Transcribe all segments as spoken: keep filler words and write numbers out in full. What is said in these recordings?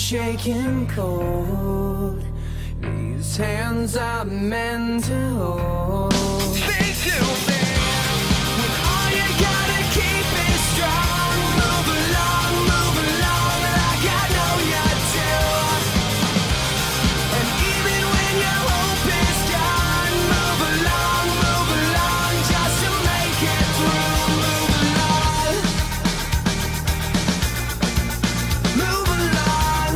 shaking cold. These hands are meant to hold. Speak to me when all you gotta keep is strong. Move along, move along like I know you do. And even when your hope is gone, move along, move along just to make it through. Move along, move along.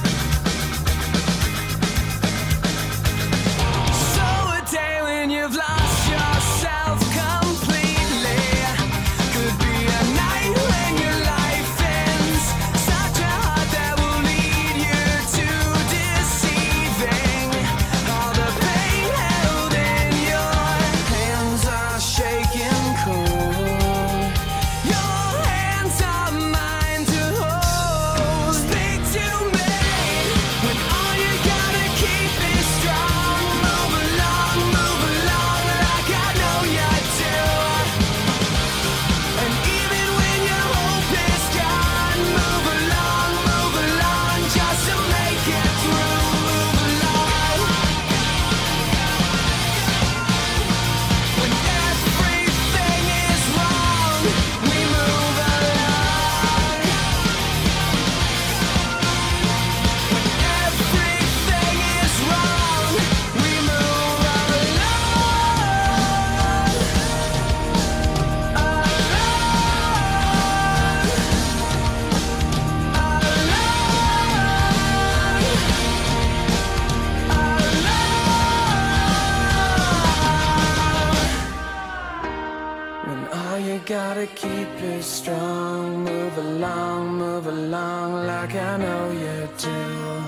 So a day when you've lost yourself completely could be a night when your life ends. Such a heart that will lead you to deceiving. All the pain held in your hands are shaking cold. Your hands are mine to hold. Speak to me when all you gotta keep is strong. Move along, move along like I know you do. And even when your hope is gone, move along, move along just to make it through. Move along when everything is wrong. We move along when everything is wrong. We move when all you gotta keep is strong. Move along, move along like I know you do.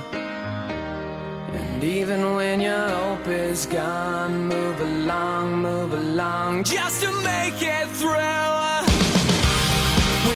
And even when your hope is gone, move along, move along just to make it through.